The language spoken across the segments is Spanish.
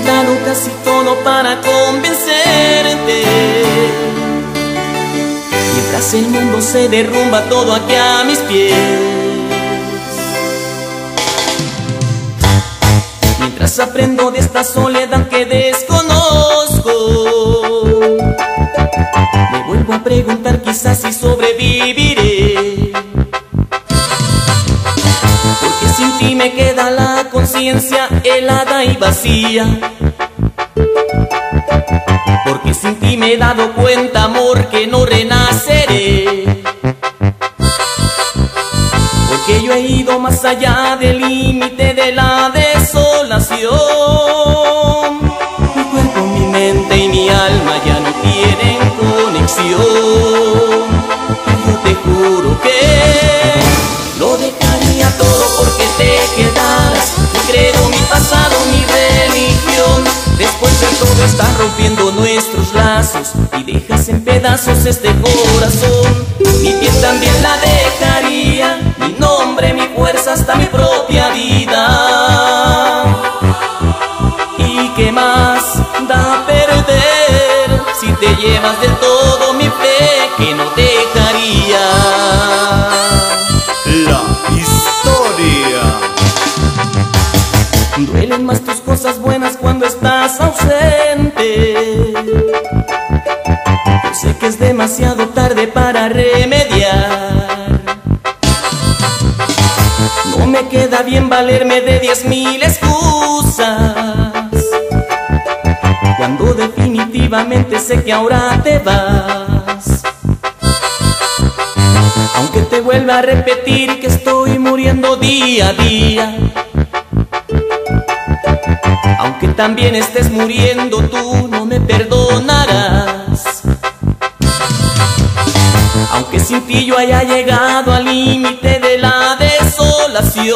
intentado casi todo para convencerte. Mientras el mundo se derrumba todo aquí a mis pies. Mientras aprendo de esta soledad que desconozco, me vuelvo a preguntar quizás si sobreviviré. Porque sin ti me queda la conciencia helada y vacía. Porque sin ti me he dado cuenta, amor, que no renaceré. Porque yo he ido más allá del límite de la desolación. Mi cuerpo, mi mente y mi alma ya no tienen conexión. Yo te juro que lo dejaría todo porque te quedaras. Mi credo, mi pasado, mi religión. Después de todo estás rompiendo nuestros lazos y dejas en pedazos este corazón. Mi piel también la dejaría, mi nombre, mi fuerza, hasta mi propia vida. ¿Y qué más da a perder si te llevas del todo mi fe que no dejaría? La historia. Duelen más tus cosas buenas cuando estás ausente. Yo sé que es demasiado tarde para remediar. No me queda bien valerme de 10,000 excusas, cuando definitivamente sé que ahora te vas. Aunque te vuelva a repetir que estoy muriendo día a día, aunque también estés muriendo tú, no me perdonarás. Aunque sin ti yo haya llegado al límite de la desolación.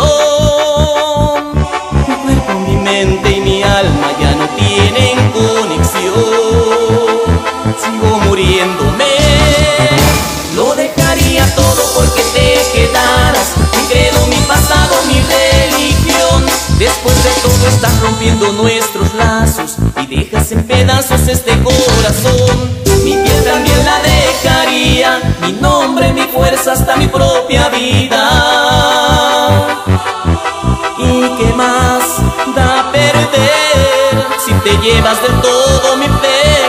Mi cuerpo, mi mente y mi alma ya no tienen conexión. Sigo muriéndome. Lo dejaría todo porque te quedaras. Mi credo, mi pasado, mi religión. Después de todo estás rompiendo nuestros lazos y dejas en pedazos este corazón. Mi piel también la dejaría, mi nombre, mi fuerza, hasta mi propia vida. ¿Y qué más da a perder si te llevas del todo mi fe